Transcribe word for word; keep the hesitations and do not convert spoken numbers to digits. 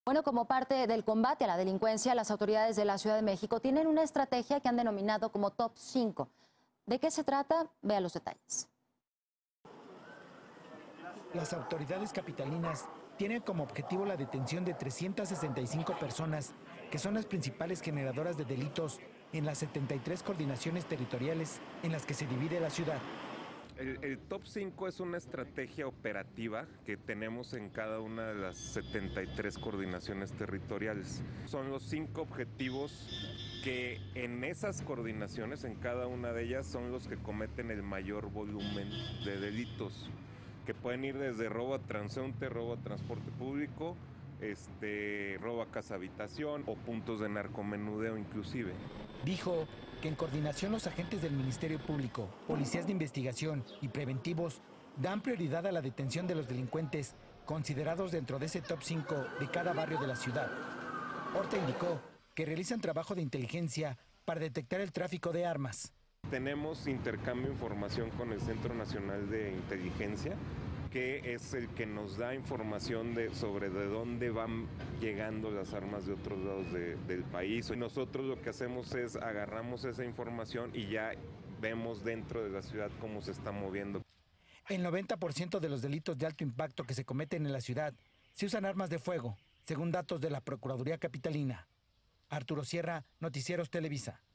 Bueno, como parte del combate a la delincuencia, las autoridades de la Ciudad de México tienen una estrategia que han denominado como Top cinco. ¿De qué se trata? Vea los detalles. Las autoridades capitalinas tienen como objetivo la detención de trescientas sesenta y cinco personas, que son las principales generadoras de delitos en las setenta y tres coordinaciones territoriales en las que se divide la ciudad. El, el Top cinco es una estrategia operativa que tenemos en cada una de las setenta y tres coordinaciones territoriales. Son los cinco objetivos que en esas coordinaciones, en cada una de ellas, son los que cometen el mayor volumen de delitos, que pueden ir desde robo a transeúnte, robo a transporte público, este, robo a casa habitación o puntos de narcomenudeo inclusive. Dijo que en coordinación los agentes del Ministerio Público, policías de investigación y preventivos dan prioridad a la detención de los delincuentes considerados dentro de ese top cinco de cada barrio de la ciudad. Horta indicó que realizan trabajo de inteligencia para detectar el tráfico de armas. Tenemos intercambio de información con el Centro Nacional de Inteligencia, que es el que nos da información de, sobre de dónde van llegando las armas de otros lados de, del país. Y nosotros lo que hacemos es agarramos esa información y ya vemos dentro de la ciudad cómo se está moviendo. El noventa por ciento de los delitos de alto impacto que se cometen en la ciudad se usan armas de fuego, según datos de la Procuraduría Capitalina. Arturo Sierra, Noticieros Televisa.